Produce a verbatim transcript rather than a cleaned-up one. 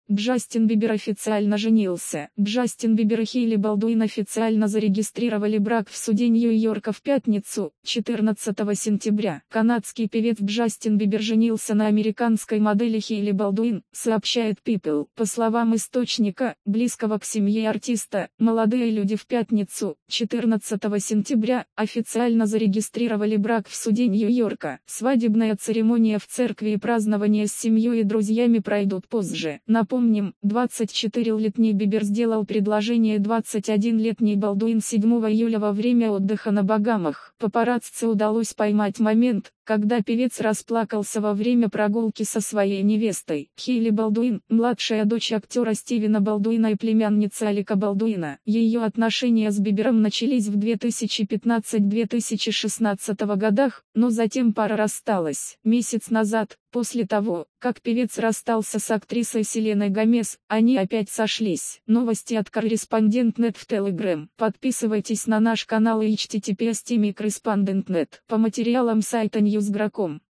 Джастин Бибер официально женился. Джастин Бибер и Хейли Балдуин официально зарегистрировали брак в суде Нью-Йорка в пятницу, четырнадцатого сентября. Канадский певец Джастин Бибер женился на американской модели Хейли Балдуин, сообщает People. По словам источника, близкого к семье артиста, молодые люди в пятницу, четырнадцатого сентября, официально зарегистрировали брак в суде Нью-Йорка. Свадебная церемония в церкви и празднование с семьей и друзьями пройдут позже. Напомним, двадцатичетырёлетний Бибер сделал предложение двадцатиоднолетней Балдуин седьмого июля во время отдыха на Багамах. Папарацци удалось поймать момент, когда певец расплакался во время прогулки со своей невестой. Хейли Балдуин, младшая дочь актера Стивена Балдуина и племянница Алика Балдуина. Ее отношения с Бибером начались в две тысячи пятнадцатом — две тысячи шестнадцатом годах, но затем пара рассталась. Месяц назад, после того, как певец расстался с актрисой Селеной Гомес, они опять сошлись. Новости от Корреспондент точка нет в Telegram. Подписывайтесь на наш канал и эйч ти ти пи эс точка корреспондент точка нет по материалам сайта ньюс точка гра точка ком.